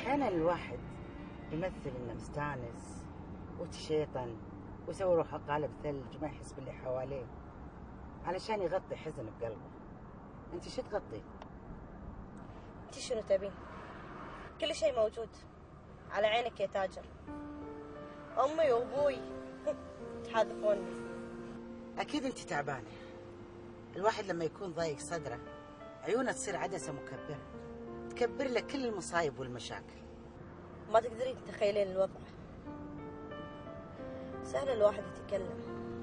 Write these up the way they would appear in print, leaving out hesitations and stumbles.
أحيانا الواحد يمثل إنه مستانس وتشيطن ويسوي روحه قالب ثلج وما يحس باللي حواليه علشان يغطي حزن بقلبه. أنت شو تغطي؟ أنت شنو تبين؟ كل شيء موجود على عينك يا تاجر. أمي وأبوي تحاذفوني. أكيد أنت تعبانة. الواحد لما يكون ضايق صدره عيونه تصير عدسة مكبرة تكبر لك كل المصايب والمشاكل. ما تقدرين تتخيلين الوضع. سهل الواحد يتكلم،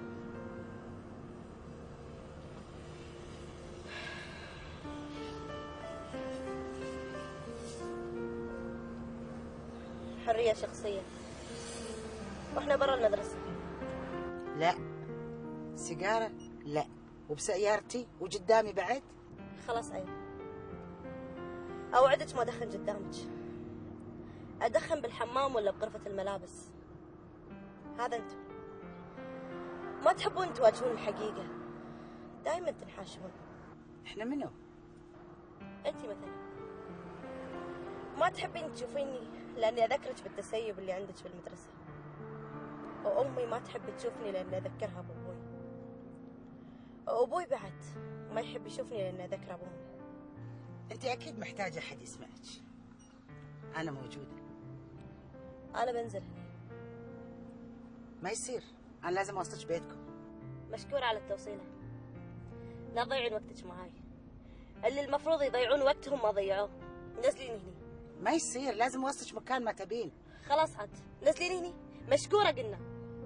حرية شخصية، واحنا برا المدرسة. لا سيجارة لا، وبسيارتي وقدامي بعد. خلاص عيب، أوعدك ما أدخن قدامك. أدخن بالحمام ولا بغرفة الملابس. هذا أنتم ما تحبون تواجهون الحقيقة، دائما تنحاشون. احنا منو؟ أنت مثلا ما تحبين تشوفيني لأني أذكرك بالتسيب اللي عندك في المدرسة، وأمي ما تحب تشوفني لأني أذكرها بأبوي، وأبوي بعد ما يحب يشوفني لأني أذكره بأمي. أنت أكيد محتاجة أحد يسمعك. أنا موجودة. أنا بنزل هنا. ما يصير، أنا لازم أوصلك بيتكم. مشكور على التوصيلة. لا تضيعين وقتك معاي. اللي المفروض يضيعون وقتهم ما ضيعوه. نزلين هني. ما يصير، لازم أوصلك مكان ما تبين. خلاص عاد نزلين هني. مشكورة قلنا.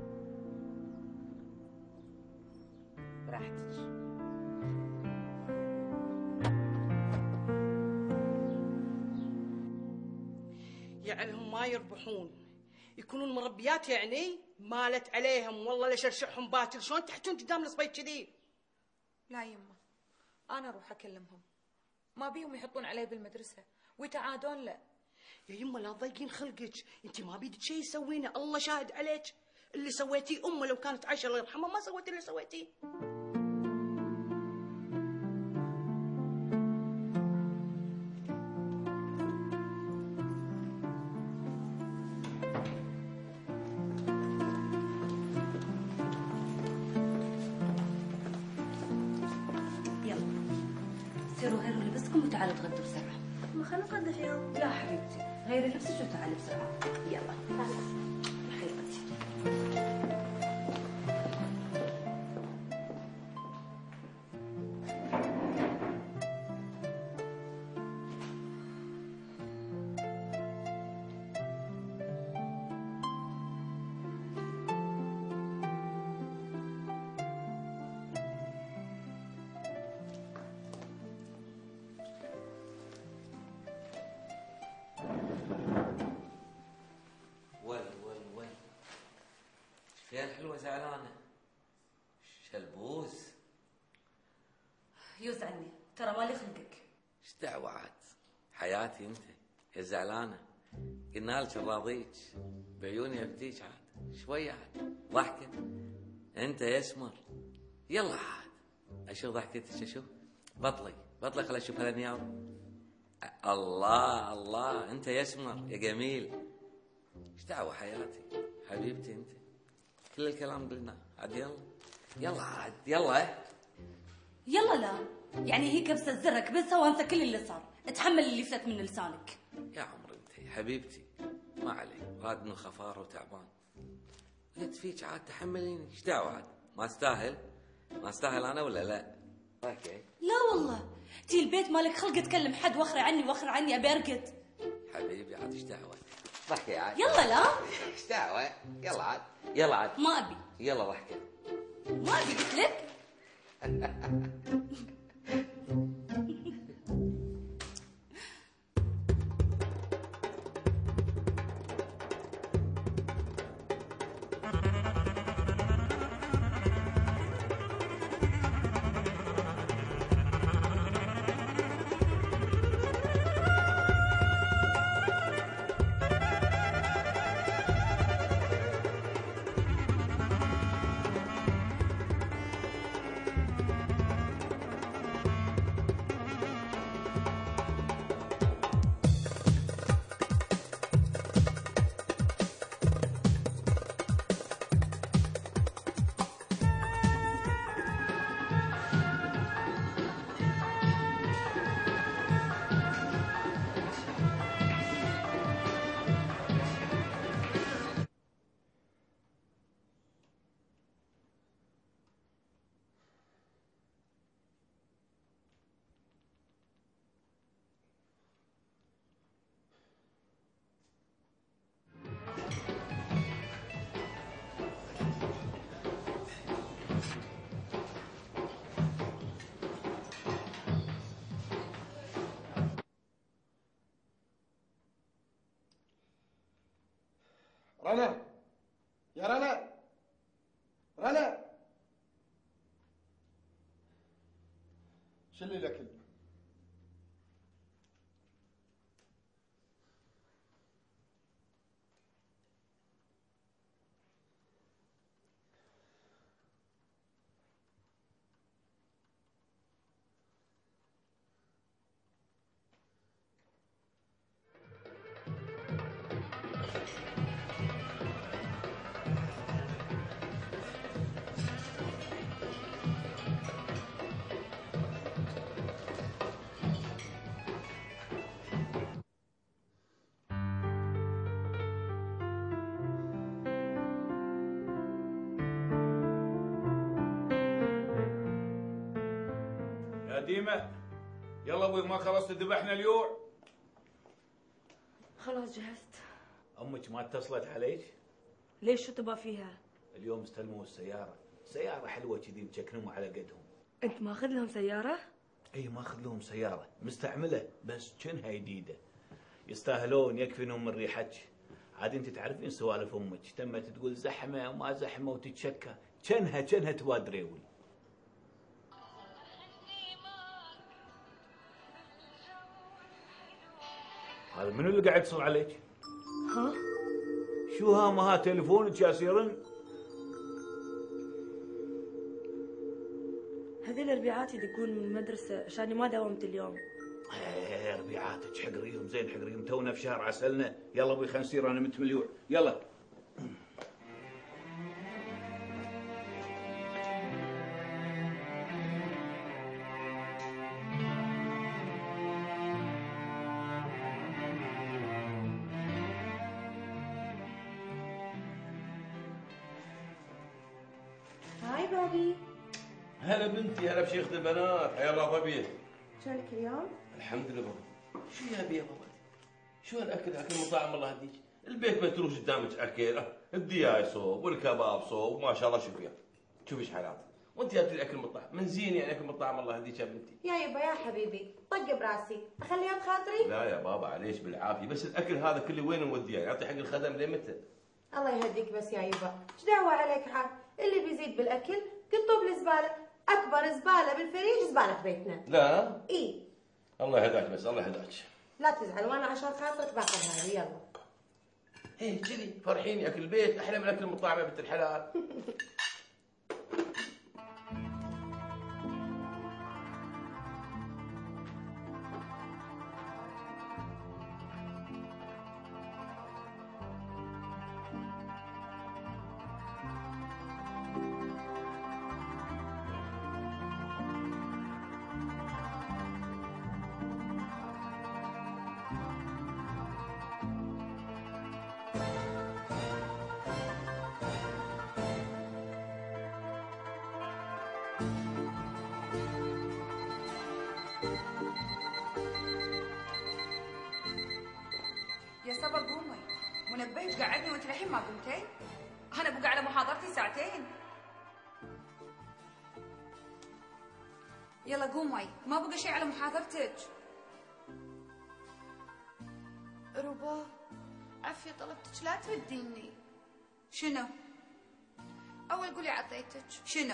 براحتك. يعني هم ما يربحون، يكونون مربيات يعني مالت عليهم والله لشرشحهم باكر. شلون تحجون قدام الصبي كذي؟ لا يمه، انا اروح اكلمهم. ما بيهم يحطون علي بالمدرسه ويتعادون. لا يا يمه لا تضيقين خلقك، انت ما بيدك شيء تسوينه، الله شاهد عليك. اللي سويتيه امه لو كانت عايشه الله يرحمها ما سويتي اللي سويتيه. سيروا غيروا لبسكم وتعالوا تغدوا بسرعة. ما خلنا نتغدى في يوم. لا حبيبتي، غيري لبسك وتعالي بسرعة. يلا بخير بنتي. فيها الحلوة زعلانة. شلبوز يوزعني، ترى مالي خلقك. ايش دعوة عاد؟ حياتي انت يا زعلانة. قلنا لك نراضيك، بعيوني ابديك عاد. شوية عاد ضحكة انت يا اسمر. يلا عاد اشوف ضحكتك. اشوف بطلي خل اشوف هالنياب. الله الله انت يا اسمر يا جميل. ايش دعوة حياتي حبيبتي انت. كل الكلام قلنا عاد. يلا عاد يلا. لا يعني هي كبسة زرك بس وانسى كل اللي صار. اتحمل اللي فلت من لسانك. يا عمري انت حبيبتي ما علي، راد من خفار وتعبان. قلت فيك عاد تحمليني. ايش دعوة عاد؟ ما استاهل انا ولا لا؟ اوكي. لا والله تي البيت مالك خلق تكلم حد واخر عني ابي ارقد. حبيبي عاد ايش دعوة؟ ضحكي عاد. يلا لا ايش دعوة؟ يلا عاد ما ابي. يلا ضحكي. ما ابي قلت لك. رنا، يا رنا، رنا، شلي الأكل. يا ديمة، يلا ابوي ما خلصت ذبحنا اليوم. خلاص جهزت. امك ما اتصلت عليك؟ ليش شو تبغى فيها؟ اليوم استلموا السيارة، سيارة حلوة كذي مشكلهم على قدهم. انت ماخذ لهم سيارة؟ اي ماخذ لهم سيارة مستعملة بس كأنها جديدة. يستاهلون، يكفينهم من ريحتك. عاد انت تعرفين سوالف امك، تمت تقول زحمة وما زحمة وتتشكى، كأنها تبغى دريول. هذا منو اللي قاعد يتصل عليك؟ ها؟ شو ها تليفونك يا سيرن؟ هذيل ربيعاتي يدقون من المدرسة عشاني ما داومت اليوم. ربيعاتك حقريهم زين حقريهم، تونا في شهر عسلنا. يلا ابوي خلينا نسير، انا مت مليوع. يلا. هاي بابي. هلا بنتي، هلا بشيخة البنات، حيا الله ضبيب. شلونك اليوم؟ الحمد لله بابا. شو يا بي يا بابا؟ شو هالاكل؟ اكل مطاعم الله يهديك. البيت متروس قدامك اكل، الدياي صوب والكباب صوب، ما شاء الله شوفي. شوفي ايش حالات. وانت جابتي لي اكل مطاعم، من زين يعني اكل مطاعم الله يهديك يا بنتي. يا يبا يا حبيبي، طق براسي، اخليها بخاطري؟ لا يا بابا عليش بالعافيه، بس الاكل هذا كله وين نوديه؟ يعطي حق الخدم لين متى؟ الله يهديك بس يا يبا، ايش دعوة عليك عاد؟ اللي بيزيد بالاكل قطه بالزبالة، اكبر زبالة بالفريج زبالة بيتنا. لا؟ اي. الله يهداك، بس الله يهداك. لا تزعل، وانا عشان خاطرك باخذ هذه. يلا. ايه كذي فرحيني، اكل البيت احلى من اكل المطاعم يا بنت الحلال. يا صبا قومي، منبهك قعدني وانت الحين ما قمتي؟ انا بقى على محاضرتي ساعتين. يلا قومي، ما بقى شيء على محاضرتك. ربا عفية طلبتك لا توديني. شنو؟ أول قولي عطيتك. شنو؟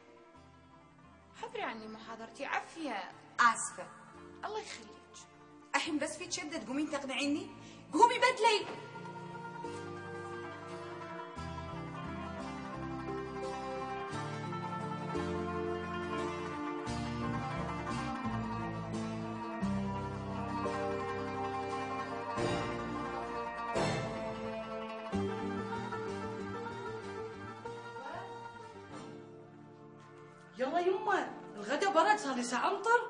حضري عني محاضرتي عفية. آسفة. الله يخليك. الحين بس في شدة تقومين تقنعيني؟ قومي بدلي. يلا يمه، الغدا برد، صار لي ساعة امطر.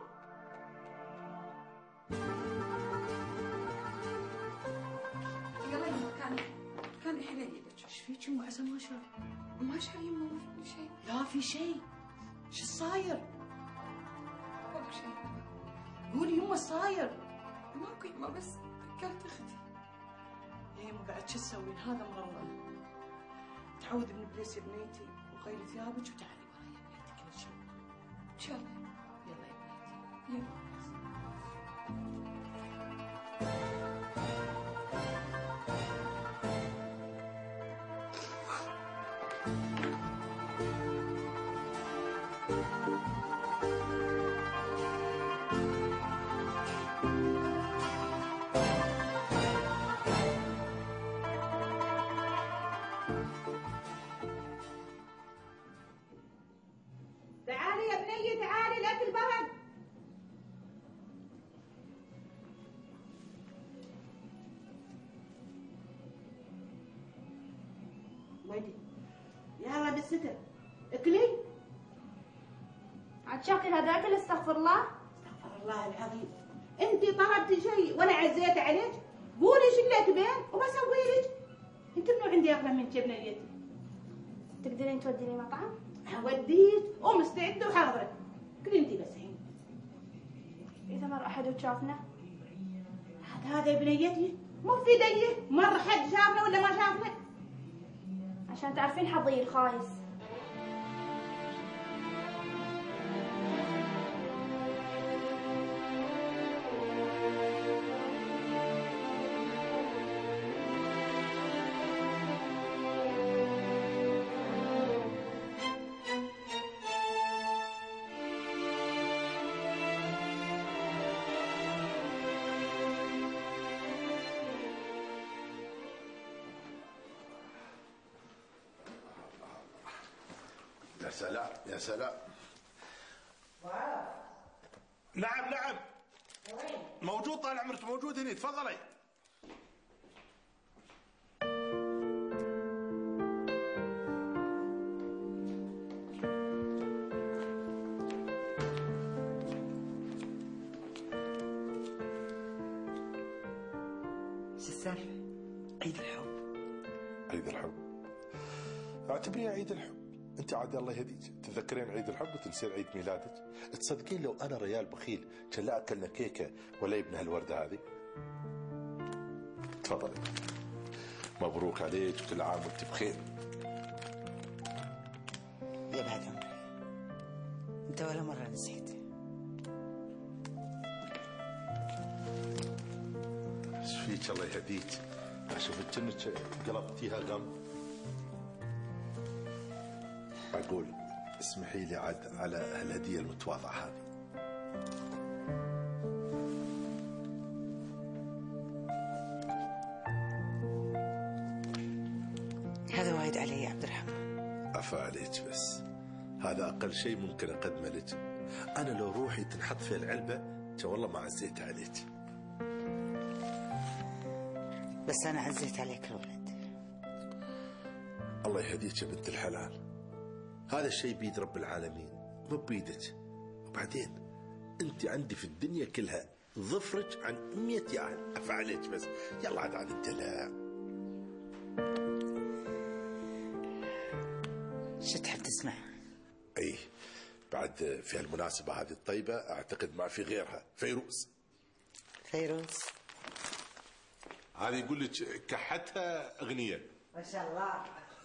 يلا يما، كان الحين اجيبك. ايش فيك يمه؟ عسى ما شاف. ما شاف يما، ما في شيء. لا في شيء. شو صاير؟ ماكو شيء. قولي يمه صاير. ماكو يما، بس فكرت اختي. يا يمه بعد شو تسوين؟ هذا امر الله. تعودي من بليس يا بنيتي وغيري ثيابك وتعالي وراي يا بنيتي كل شيء. ان شاء الله. يلا يا بنيتي. يلا. ودي يلا بالستر اكلي. عاد شاكل هذا اكل؟ استغفر الله. استغفر الله العظيم، انت طلبتي شيء وانا عزيت عليك؟ قولي شو اللي تبين وبسوي لك. انت منو عندي اغلى من جبنه اليتي؟ تقدرين توديني مطعم؟ اوديك ومستعده وحاضره. كلي انت بس الحين. اذا مر احد وشافنا؟ هذا بنيتي مو في يدي، مر حد شافنا ولا ما شافنا؟ عشان تعرفين حظي الخايس. يا سلام يا سلام. نعم نعم موجود، طال عمرك موجود هنا، تفضلي. شو السالفة؟ عيد الحب. عيد الحب؟ اعتبريها عيد الحب. انت عاد الله يهديك تذكرين عيد الحب وتنسين عيد ميلادك. تصدقين لو انا ريال بخيل كان لا اكلنا كيكه ولا يبنى هالورده هذه. تفضلي، مبروك عليك وكل عام وانت بخير. يا بعد عمري، انت ولا مره نسيت. ايش فيك الله يهديك؟ اشوفك كأنك قلبتيها غم. أقول اسمحي لي عاد على هالهدية المتواضعة هذه. هذا وايد علي يا عبد الرحمن. عفا عليك، بس هذا أقل شيء ممكن أقدمه لك. أنا لو روحي تنحط في العلبة والله ما عزيت عليك. بس أنا عزيت عليك الولد. الله يهديك يا بنت الحلال. هذا الشيء بيد رب العالمين مو بيدك. وبعدين انت عندي في الدنيا كلها ظفرك عن 100 ياهل. عفا عليك، بس يلا عاد عن الدلع. شو تحب تسمع؟ اي بعد في هالمناسبة هذه الطيبة اعتقد ما في غيرها. فيروز. فيروز هذه يقول لك كحتها اغنية. ما شاء الله.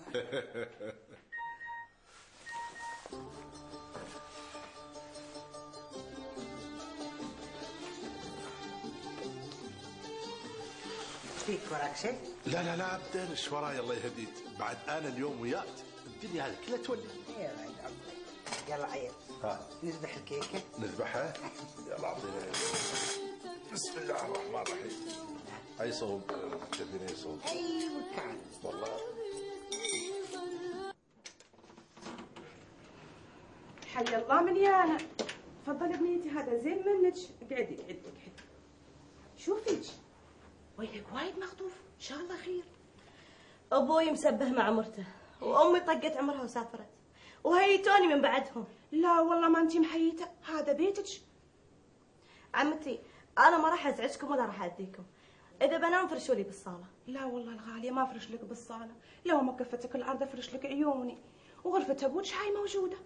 فيك وراك شيء؟ لا لا لا ابدا، ايش وراي الله يهديك. بعد انا اليوم وياك الدنيا هذه كلها تولي. يا بعد عمري. يلا عيل. ها نذبح الكيكه. نذبحها؟ يلا اعطينا. بسم الله الرحمن الرحيم. اي صوب تبين اي صوب؟ اي مكان والله. حي الله مليانه. تفضلي بنيتي، هذا زين منك. اقعدي اقعدي اقعدي. شوفيك وجهك وايد مخطوف، ان شاء الله خير. ابوي مسبه مع مرته، وامي طقت عمرها وسافرت، وهيتوني من بعدهم. لا والله ما انتي محيته، هذا بيتك. عمتي انا ما راح ازعجكم ولا راح اذيكم. اذا بنام فرشوا لي بالصاله. لا والله الغاليه ما افرش لك بالصاله، لو ما كفتك الارض افرش لك عيوني. وغرفه ابوك هاي موجوده.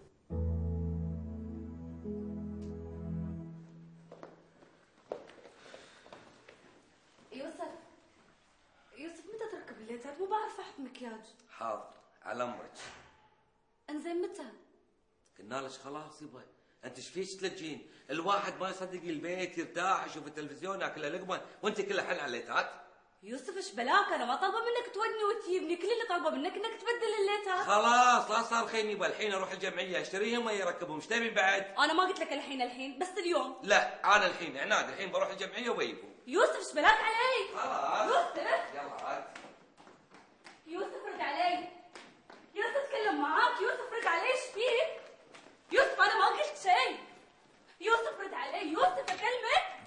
يوسف متى تركب الليتات؟ مو بعرف احط مكياج. حاضر على امرك. انزين متى؟ قلنا لك خلاص يبا، انت ايش فيك تلجين؟ الواحد ما يصدق البيت يرتاح يشوف التلفزيون ياكل لقمه وانت كلها حل على الليتات. يوسف ايش بلاك؟ انا ما طالبه منك تودني وتجيبني، كل اللي طالبه منك انك تبدل الليتات. خلاص لا صار خيم يبا، الحين اروح الجمعيه اشتريهم ويركبهم. ايش تبي بعد؟ انا ما قلت لك الحين بس اليوم. لا انا الحين عناد، الحين بروح الجمعيه وبجيبهم. يوسف ايش بلاك علي؟ خلاص يوسف يلا عاد. يوسف رد علي. يوسف اتكلم معاك. يوسف رد علي، ايش فيك؟ يوسف انا ما قلت شيء. يوسف رد علي. يوسف اكلمك.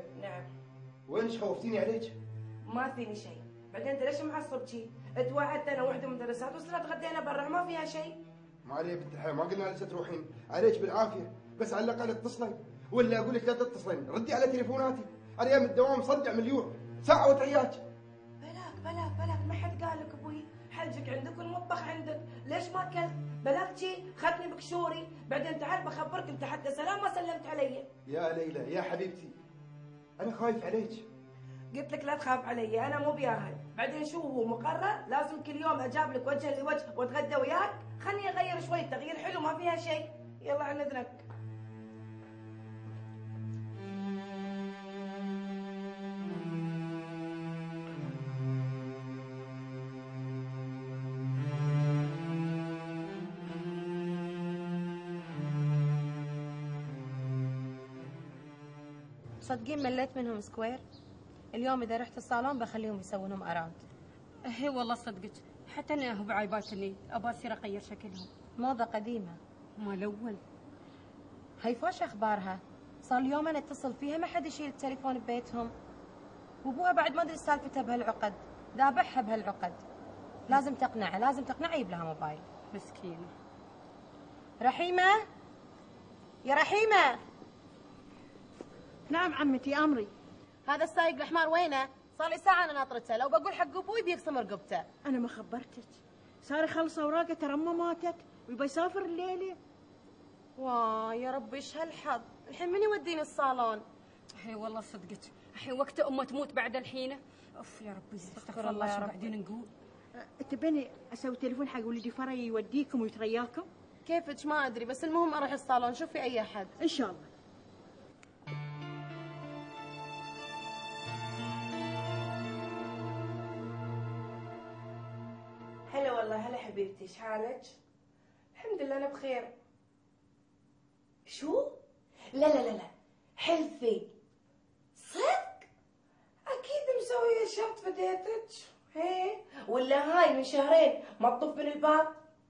نعم. وينش خوفتيني عليك؟ ما فيني شيء. بعدين انت ليش معصب شي؟ توعدت انا وحده من المدرسات وصرنا تغدينا برا ما فيها شيء. ما علي يا بنت الحياه، ما قلنا لسه تروحين، عليك بالعافيه، بس على الاقل اتصلي، ولا اقول لك لا تتصلين، ردي على تليفوناتي، انا ايام الدوام مصدع مليون، ساعه وتعياك. بلاك ما حد قال لك ابوي، حلجك عندك والمطبخ عندك، ليش ما اكلت؟ بلاك شي خدني بكشوري، بعدين تعال بخبرك انت حتى سلام ما سلمت علي. يا ليلى يا حبيبتي، انا خايف عليك. قلت لك لا تخاف علي، انا مو بياهل، بعدين شو هو مقرر؟ لازم كل يوم اجاب لك وجها لوجه واتغدى وياك؟ خلني اغير شوي، تغيير حلو ما فيها شيء. يلا عن اذنك. صدقين مليت منهم سكوير. اليوم اذا رحت الصالون بخليهم يسوونهم اراوند. هي والله صدقك، حتى انا هو بعيباتني ابى اصير اغير شكلهم. موضه قديمه مال الاول. هيفا شو اخبارها؟ صار اليوم انا اتصل فيها ما حد يشيل التليفون ببيتهم، وابوها بعد ما ادري سالفته بهالعقد، ذابحها بهالعقد. لازم تقنعها يجيب لها موبايل. مسكينه. رحيمه يا رحيمه. نعم عمتي امري. هذا السايق الحمار وينه؟ صار لي ساعه انا ناطرته، لو بقول حق ابوي بيقسم رقبته. انا ما خبرتك، صار يخلص اوراقه ترى امه ماتت ويبى يسافر الليله. واه يا ربي ايش هالحظ، الحين من يوديني الصالون؟ هي والله صدقك، الحين وقت امه تموت بعد الحين. اوف يا ربي استغفر الله يا رب. قاعدين نقول تبيني اسوي تليفون حق ولدي فري يوديكم ويترياكم؟ كيفك ما ادري، بس المهم اروح الصالون شوفي اي احد. ان شاء الله. هلا والله، هلا حبيبتي، ايش حالك؟ الحمد لله انا بخير. شو؟ لا حلفي صدق؟ اكيد مسويه شرط فديتك. هي ولا هاي من شهرين ما تطف من الباب؟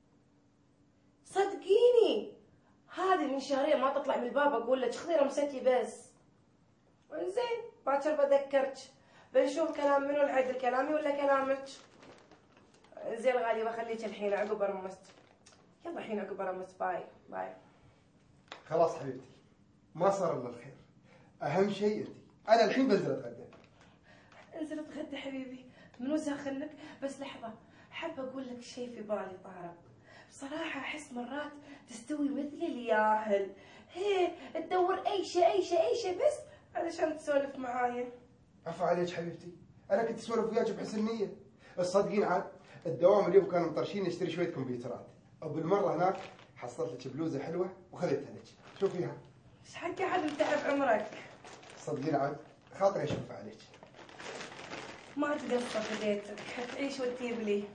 صدقيني هذه من شهرين ما تطلع من الباب، اقول لك خضيره مسكي بس. انزين باكر بذكرك، بنشوف كلام منو العدل، كلامي ولا كلامك؟ زين غالي بخليك الحين عقب رمست. يلا الحين عقب رمست. باي. خلاص حبيبتي، ما صار الا الخير، اهم شيء انت. انا الحين بنزل اتغدى. انزل اتغدى حبيبي، منو زاخنك؟ بس لحظه، حابه اقول لك شيء في بالي طارق. بصراحه احس مرات تستوي مثل الياهل، هي تدور اي شيء بس علشان تسولف معايا. عفا عليك حبيبتي، انا كنت اسولف وياك بحسن نيه. الصدقين عاد الدوام اليوم كانوا مطرشين نشتري شويه كمبيوترات، وبالمره هناك حصلت لك بلوزه حلوه وخذيتها لك، شوفيها. ايش حق عاد انت بعمرك؟ صدقين عاد خاطري اشوفها عليك. ما تقصر بديتك، تعيش وتجيب لي.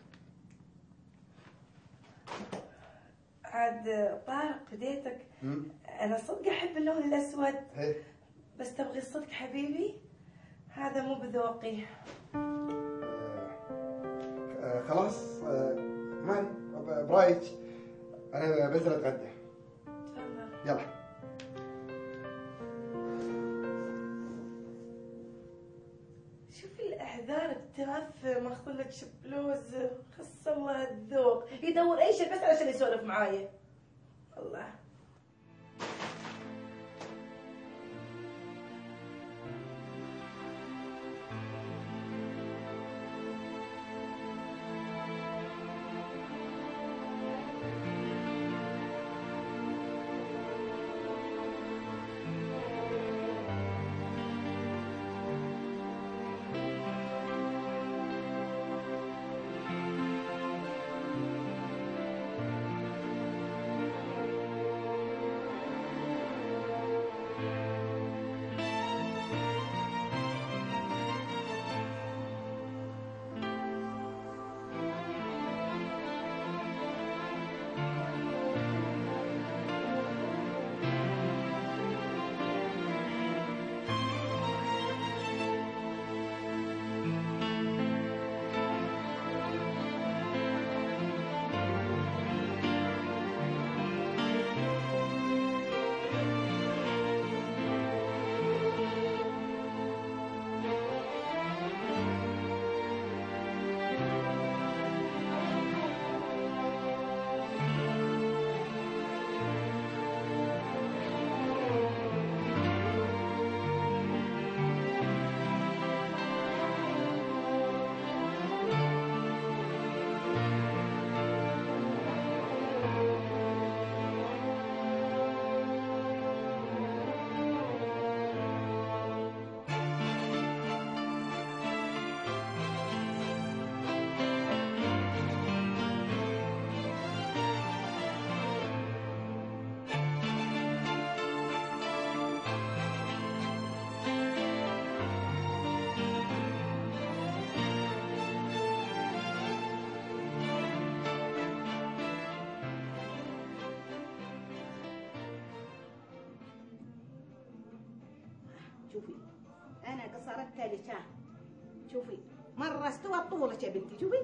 عاد طارق بديتك، انا صدق احب اللون الاسود. بس تبغي الصدق حبيبي؟ هذا مو بذوقي. خلاص مالي برايك، انا بنزل اتغدى. تفضل. يلا. شوفي الاعذار بتافه، ماخذ لك بلوز، خص الله الذوق، يدور اي شيء بس علشان يسولف معايا. الله. شوفي انا قصرتها لك. شوفي مره استوت طولك يا بنتي. شوفي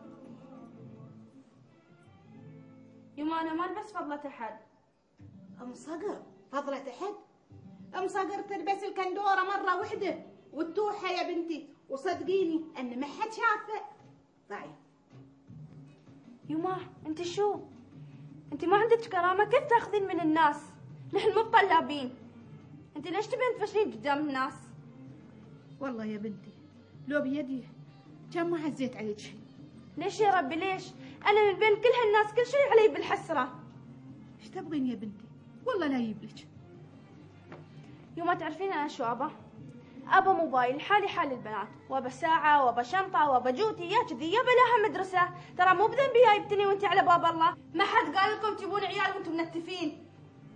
يما انا ما البس فضلة احد. ام صقر فضلة احد؟ ام صقر تلبس الكندوره مره وحده والتوحه يا بنتي، وصدقيني ان ما حد شافه. طيب يما انت شو؟ انت ما عندك كرامه، كيف تاخذين من الناس؟ نحن مو طلابين. انت ليش تبين تفشلين قدام الناس؟ والله يا بنتي لو بيدي كان ما هزيت عليك شيء. ليش يا ربي ليش؟ انا من بين كل هالناس كل شيء علي بالحسره. ايش تبغين يا بنتي؟ والله لا يجيبلك. يما تعرفين انا شو ابا؟ ابا موبايل حالي حال البنات، وابا ساعه وابا شنطه وابا جوتي يا كذي يا بلاها مدرسه. ترى مو بذنبي جايبتني وانت على باب الله. ما حد قال لكم تجيبون عيال وانتم منتفين.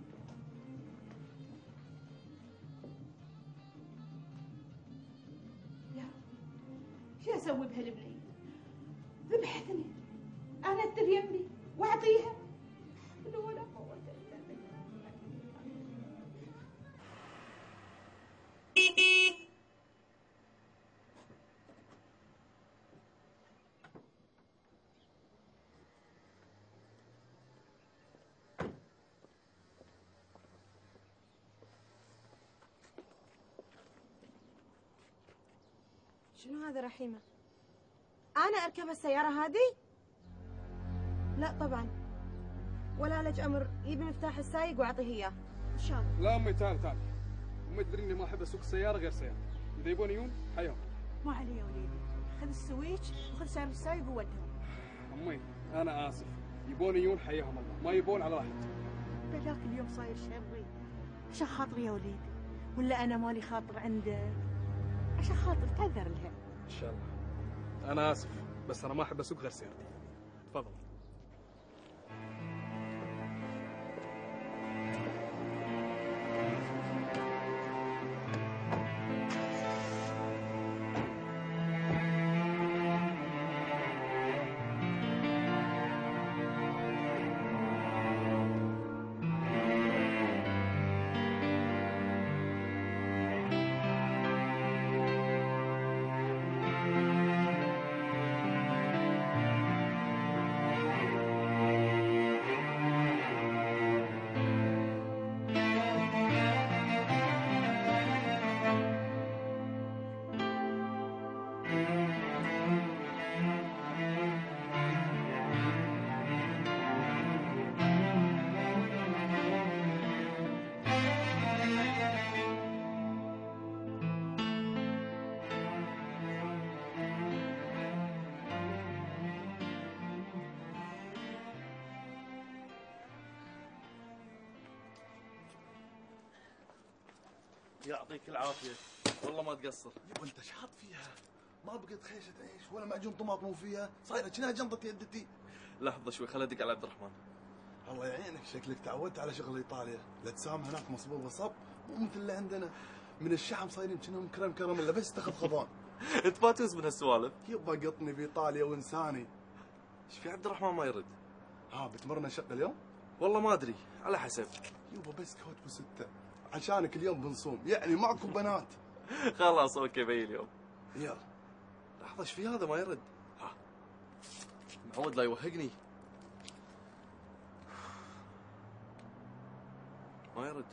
شو اسوي بهالبنيه؟ ذبحتني. انا اتر يمي واعطيها. لا ولا قوه الا بالله. شنو هذا رحيمة؟ أنا أركب السيارة هذه؟ لا طبعا، ولا لك أمر. يبي مفتاح السايق وأعطيه إياه إن شاء الله. لا أمي تعال تعال. أمي تدري إني ما أحب أسوق السيارة غير سيارة. إذا يبون يجون حياهم. ما علي يا وليدي، خذ السويتش وخذ سيارة السايق وودهم. أمي أنا آسف، يبون يجون حياهم الله، ما يبون على راحتهم. بلاك اليوم صاير شري. عشان خاطري يا وليدي، ولا أنا مالي خاطر عندك؟ عشان خاطر تعذر لها. إن شاء الله. أنا آسف، بس أنا ما أحب أسوق غير سيارتي. تفضل. يعطيك العافيه، والله ما تقصر. وانت شاط فيها، ما بقيت خيشه عيش ولا معجون طماطم فيها، صايره كأنها جنطه يدتي. لحظه شوي، خليني ادق على عبد الرحمن. الله يعينك، شكلك تعودت على شغل ايطاليا، الاجسام هناك مصبوبه صب مو مثل اللي عندنا. من الشحم صايرين كأنهم كرم الا بس تاخذ خضان. انت ما تنس من هالسوالف. يبا قطني بايطاليا وانساني. ايش في عبد الرحمن ما يرد؟ بتمرنا شقه اليوم؟ والله ما ادري، على حسب. يبا بس كوت ب6 عشانك اليوم بنصوم، يعني معكم بنات. خلاص اوكي بي اليوم. يلا. لحظه ايش في هذا ما يرد؟ معود لا يوهقني. ما يرد.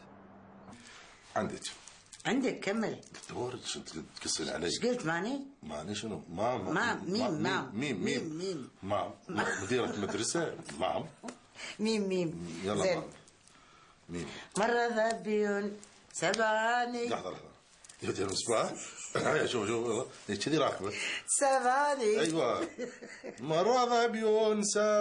عندك كمل. تورد شو تكسر علي؟ ايش قلت ماني؟ ماني شنو؟ مام. مام مديرة مدرسة. ميم يلا زين. ميم. مرة ذبي سباني. لحظة يا مصباح. شوف كذي راكبة. سباني. ايوه. مرة ذبي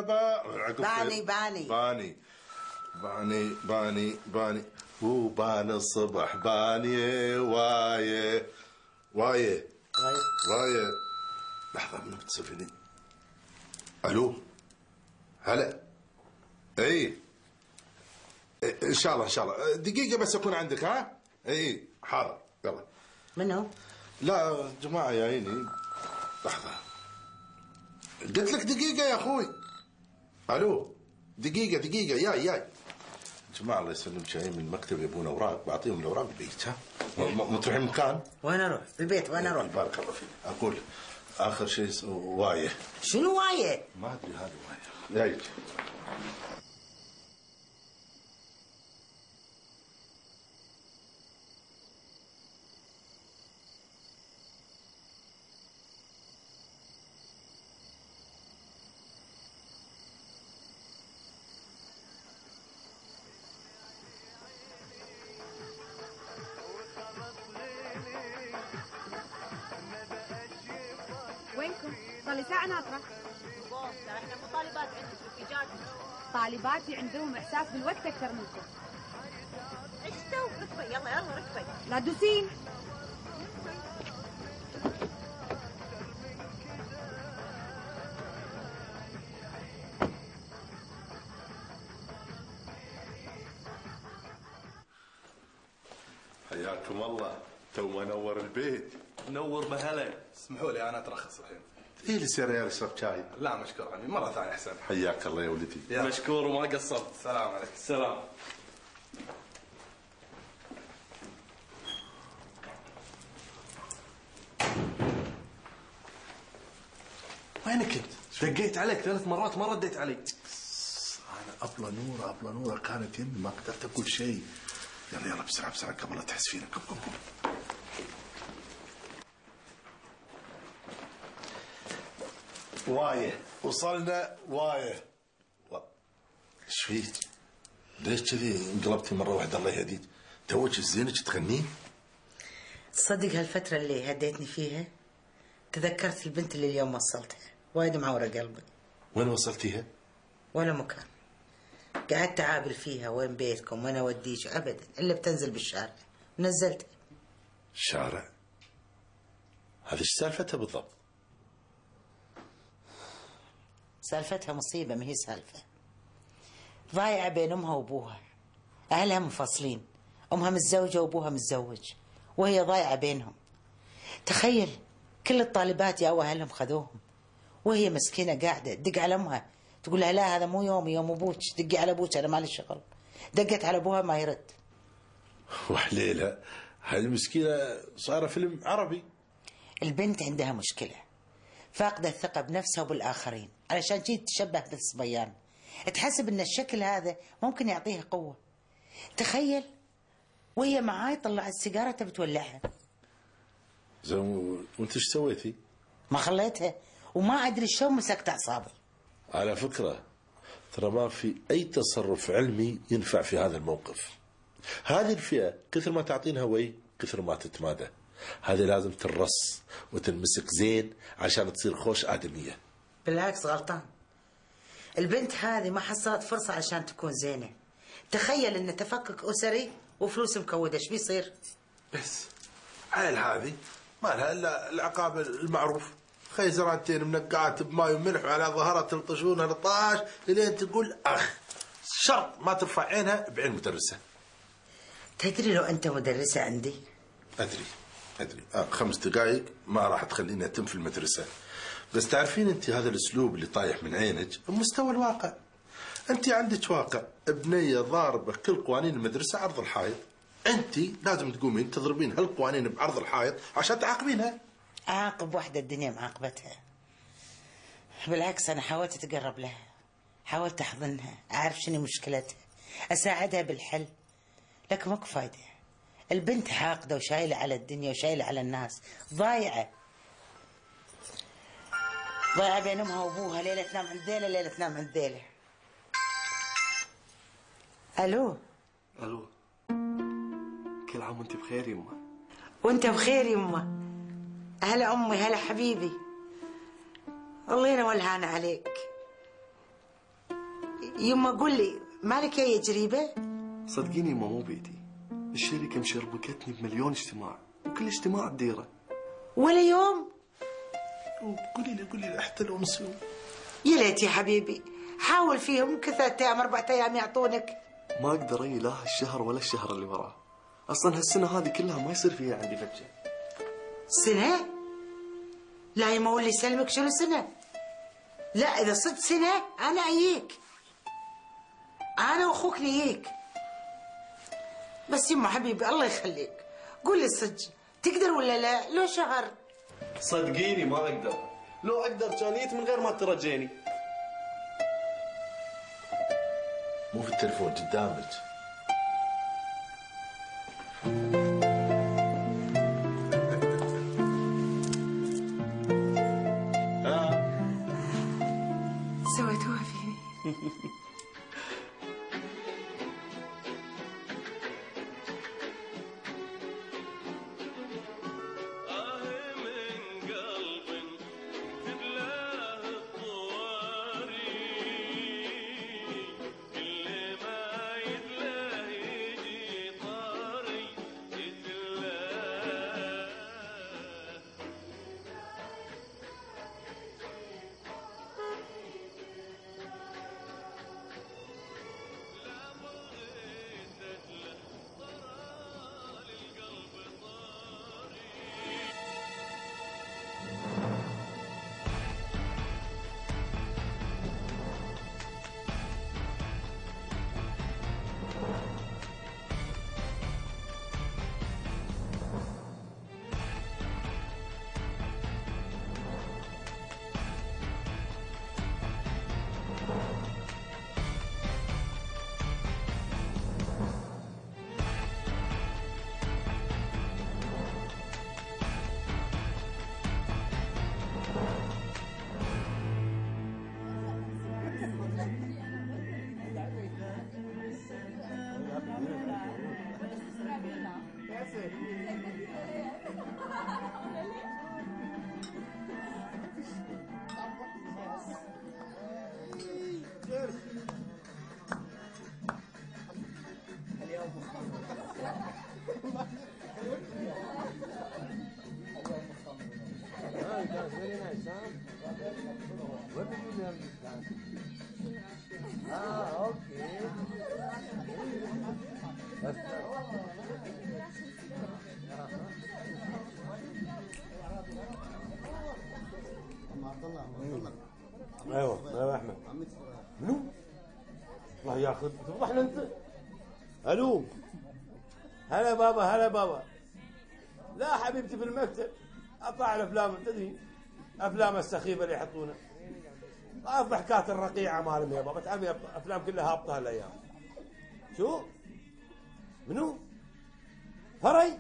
باني وبان الصبح باني وايه. لحظة من بتسفني. الو هلا. اي ان شاء الله دقيقة بس اكون عندك. ها اي حاضر يلا. منو؟ لا جماعة جاييني. لحظة قلت لك دقيقة يا اخوي. الو دقيقة جاي. جماعة الله يسلمك جايين من المكتب يبون اوراق، بعطيهم الاوراق البيت. ها مو تروحين مكان؟ وين اروح؟ البيت وين اروح؟ بارك الله فيك. اقول اخر شيء وايه. شنو وايه؟ ما ادري هذا وايه. جايك. وينكم؟ صار لي ساعة ناطرة. ترى احنا مو طالبات عندك رفيجات. طالباتي عندهم إحساس بالوقت أكثر منكم. ايش تو؟ ركبي يلا يلا ركبي. لا تدوسين. حياكم الله، تو انور البيت. نور بهلا. اسمحوا لي انا اترخص الحين. ايه اللي يصير يا اشرب شاي؟ لا مشكور عمي، مره ثانيه احسن. حياك الله يا ولدي. مشكور وما قصرت. السلام عليكم. السلام. وينك انت؟ دقيت عليك 3 مرات ما رديت علي. انا ابله نوره كانت يمي، ما قدرت اقول شيء. يلا بسرعه قبل لا تحس فينا. قم. وايه وصلنا وايه. ايش فيك؟ ليش كذي انقلبتي مره واحده؟ الله يهديك، توك زينك تغنين. تصدق هالفتره اللي هديتني فيها تذكرت البنت اللي اليوم وصلتها، وايد معوره قلبي. وين وصلتيها؟ ولا مكان. قعدت اعابل فيها وين بيتكم وين اوديك، ابدا الا بتنزل بالشارع. نزلتها. الشارع؟ هذه ايش سالفتها بالضبط؟ سالفتها مصيبه، ما هي سالفه. ضايعه بين امها وابوها، اهلها منفصلين، امها متزوجه وابوها متزوج، وهي ضايعه بينهم. تخيل كل الطالبات يا اهلهم خذوهم، وهي مسكينه قاعده تدق على امها تقول لها لا هذا مو يومي، يوم ابوك، دقي على ابوك انا مالي شغل. دقت على ابوها ما يرد. وحليلها هاي المسكينه صايره فيلم عربي. البنت عندها مشكله، فاقده الثقه بنفسها وبالاخرين، علشان جيت تشبه بالصبيان، تحسب ان الشكل هذا ممكن يعطيها قوه. تخيل وهي معاي طلعت سيجاره تبي تولعها. زين وانت ايش سويتي؟ ما خليتها، وما ادري شلون مسكت اعصابي. على فكره ترى ما في اي تصرف علمي ينفع في هذا الموقف. هذه الفئه كثر ما تعطينها وي كثر ما تتمادى. هذه لازم تنرص وتنمسك زين عشان تصير خوش ادميه. بالعكس غلطان. البنت هذه ما حصلت فرصه عشان تكون زينه. تخيل ان تفكك اسري وفلوس مكوده، ايش بيصير؟ بس عيل هذه ما لها الا العقاب المعروف، خيزرانتين منقعات بماي وملح وعلى ظهرها تلطشونها لطاش لين تقول اخ. شرط ما ترفع عينها بعين مدرسه. تدري لو انت مدرسه عندي؟ ادري 5 دقائق ما راح تخليني اتم في المدرسه. بس تعرفين انت هذا الاسلوب اللي طايح من عينك بمستوى الواقع. انت عندك واقع، بنيه ضاربه كل قوانين المدرسه عرض الحائط. انت لازم تقومين تضربين هالقوانين بعرض الحائط عشان تعاقبينها. اعاقب واحده الدنيا معاقبتها. بالعكس انا حاولت اتقرب لها، حاولت احضنها، اعرف شنو مشكلتها، اساعدها بالحل، لكن ماكو فايده. البنت حاقده وشايله على الدنيا وشايله على الناس، ضايعه بين امها وابوها، ليله تنام عند ذيله ليله تنام عند ذيله. الو كل عام وانت بخير يمه. وانت بخير يمه. هلا امي، هلا حبيبي، الله ينول هانا عليك. يمه قول لي مالك يا جريبه؟ صدقيني يمه مو بيدي، الشركه مشربكتني بمليون اجتماع وكل اجتماع بديره. ولا يوم؟ قولي لي حتى لو نص يوم. يا ليت يا حبيبي، حاول فيهم 3 أيام 4 أيام يعطونك. ما اقدر اجي لا هالشهر ولا الشهر اللي وراه، اصلا هالسنه هذه كلها ما يصير فيها عندي فجه. سنه؟ لا يما ولي يسلمك، شنو سنه؟ لا اذا صدق سنه انا اجيك، انا واخوك نجيك. بس يما حبيبي الله يخليك قول لي الصدق، تقدر ولا لا؟ لو شهر. صدقيني ما اقدر، لو اقدر كان جيت من غير ما ترجيني. مو في التليفون قدامك. سويتوها فيني. ايوه احمد. منو؟ الله ياخذ تفضحنا انت. الو. هلا بابا هلا بابا. لا حبيبتي في المكتب اطلع الافلام تدري افلام السخيفه اللي يحطونها. ما في حكايه الرقيعه مالهم يا بابا، تعرفي افلام كلها هابطه هالايام. شو؟ منو؟ فري؟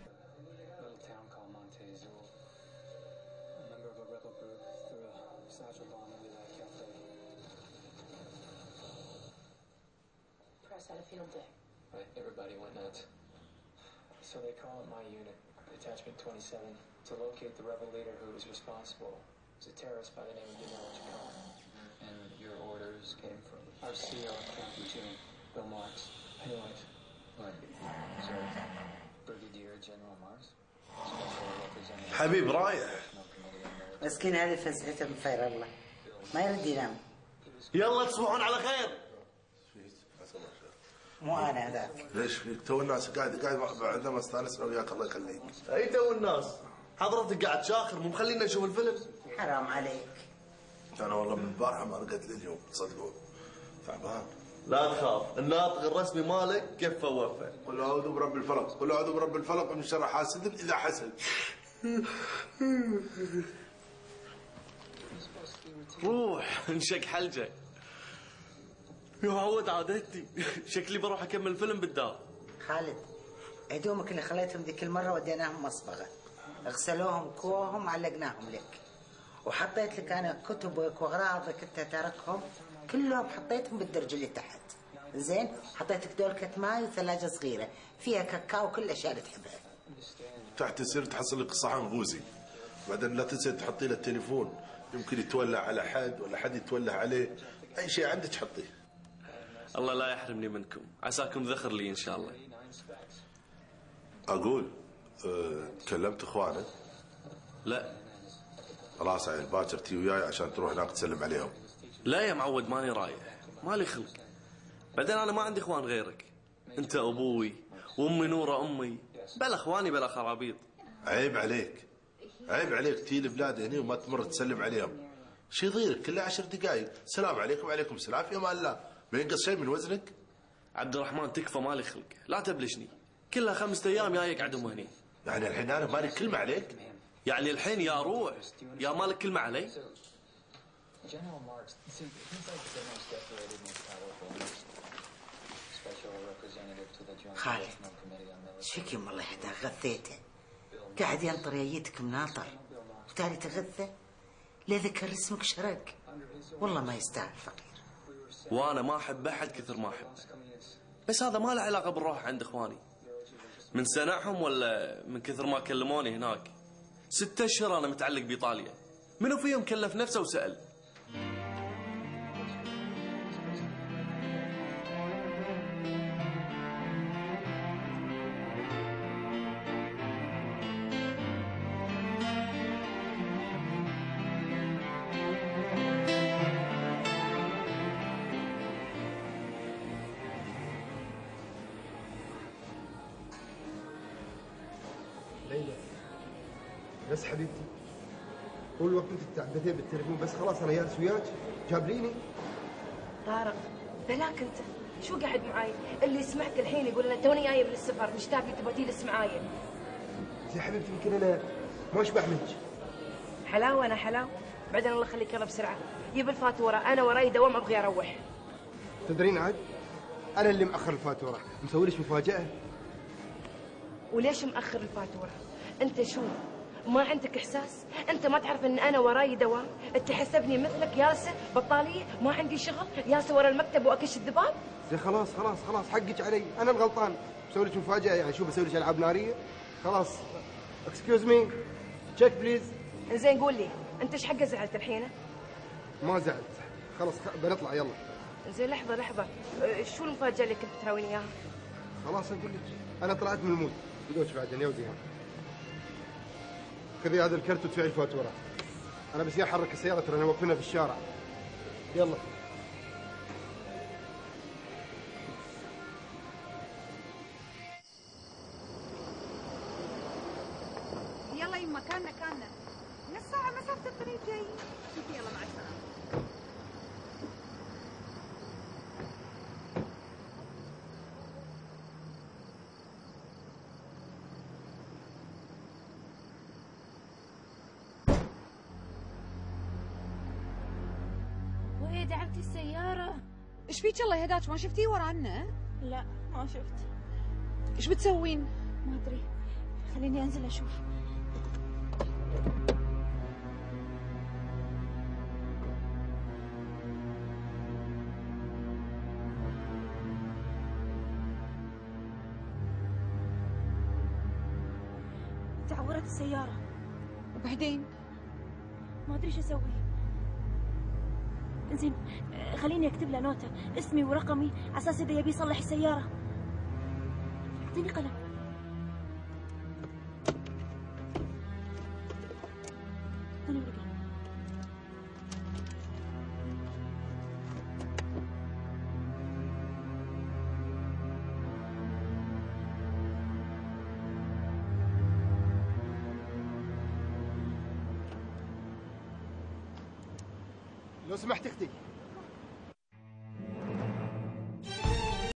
Everybody went nuts. So they call it my unit, Detachment 27, to locate the rebel leader who was responsible. It was a terrorist by the name of Danilo Chacon. And your orders came from? Our CEO of Camp Platoon, Bill Marks. Anyways, what? So, Brigadier General Marks? Special representative. حبيب رايح. مسكين هذه فزعته من خير الله، ما يرد ينام. يلا تصبحون على خير. مو انا هذاك. ليش فيك؟ تو الناس قاعد عندما استانسنا وياك الله يخليك. اي تو الناس، حضرتك قاعد شاخر مو مخلينا نشوف الفيلم. حرام عليك. انا والله من البارحه ما رقدت لليوم تصدقون. تعبان. لا تخاف، الناطق الرسمي مالك كفه ووفى. قل اعوذ برب الفلق، قل اعوذ برب الفلق من شر حاسد اذا حسد. روح انشق حلجه. يا عود عادتي، شكلي بروح اكمل فيلم بالدار. خالد هدومك اللي خليتهم ذيك المره وديناهم مصبغه، غسلوهم كوهم علقناهم لك، وحطيت لك انا كتبك واغراضك انت تاركهم كلهم حطيتهم بالدرج اللي تحت. زين حطيت لك دول كتماي وثلاجه صغيره فيها كاكاو وكل الاشياء اللي تحبها. تحت يصير تحصل لك صحن غوزي، بعدين لا تنسى تحطي له التليفون، يمكن يتولع على حد ولا حد يتولع عليه، اي شيء عندك حطيه. الله لا يحرمني منكم، عساكم ذخر لي ان شاء الله. اقول كلمت اخوانك؟ لا. خلاص عيل باكر تي وياي عشان تروح هناك تسلم عليهم. لا يا معود ماني رايح، مالي خلق. بعدين انا ما عندي اخوان غيرك، انت ابوي وامي نوره امي، بلا اخواني بلا خرابيط. عيب عليك، عيب عليك تجي البلاد هنا وما تمر تسلم عليهم. شي يضيرك كله 10 دقائق، السلام عليكم وعليكم السلام في امان الله، ما ينقص شيء من وزنك؟ عبد الرحمن تكفى مالي خلق، لا تبلشني. كلها 5 أيام جاي يقعدون هني. يعني الحين انا مالي كلمه عليك؟ يعني الحين يا روح يا مالك كلمه علي؟ General Marks, he's like the most decorated, most powerful, most special representative to the Joint خالد National Committee on Military. شكي الله يهداه غثيته. قاعد ينطر يجيتك مناطر وتالي تغثه. لا ذكر اسمك شرق. والله ما يستاهل فقير. وانا ما احب احد كثر ما احبه. بس هذا ما له علاقه بالروح عند اخواني. من سنعهم ولا من كثر ما كلموني هناك. 6 أشهر انا متعلق بايطاليا. منو فيهم كلف نفسه وسأل؟ ليلى بس حبيبتي طول الوقت انت تتعبثين بالتليفون بس خلاص انا جالس وياك جابليني. طارق بلاك انت شو قاعد معاي؟ اللي يسمعك الحين يقول انا توني جايه من السفر مشتاق لي تبغى تجلس معاي. يا حبيبتي يمكن انا ما اشبع منك. حلاوه انا حلاوه. بعدين الله يخليك يلا بسرعه جيب الفاتوره انا وراي دوام ابغي اروح. تدرين عاد انا اللي مأخر الفاتوره مسوي لك مفاجأة. وليش مأخر الفاتوره؟ انت شو ما عندك احساس؟ انت ما تعرف ان انا وراي دوام؟ تحسبني مثلك جالسه بطاليه ما عندي شغل جالسه ورا المكتب واكش الذباب؟ زين خلاص حقك علي انا الغلطان. بسوي لك مفاجأة يعني شو بسوي لك العاب ناريه؟ خلاص اكسكيوز مي تشيك بليز. زين قول لي انت ايش حق زعلت الحين؟ ما زعلت خلاص بنطلع يلا. زين لحظه شو المفاجأة اللي كنت تراويني اياها؟ خلاص اقول لك انا طلعت من المود بدوش بعدين يا وديان. خذي هذا الكرت وتدفعي الفاتوره. انا بس احرك السياره ترى واقفينها في الشارع. يلا يلا يما كاننا نص ساعة مسافة الطريق جاي. شوفي يلا مع السلامة. وهي دعمتي السيارة. ايش فيك الله يهداك ما شفتيه ورانا؟ لا ما شفت. ايش بتسوين؟ ما ادري خليني انزل اشوف. تعورت السيارة. وبعدين؟ ما ادري ايش اسوي. زين خليني اكتب له نوتة اسمي ورقمي على اساس اذا يبي يصلح السيارة. اعطيني قلم. اعطيني ورقة. لو سمحت اختي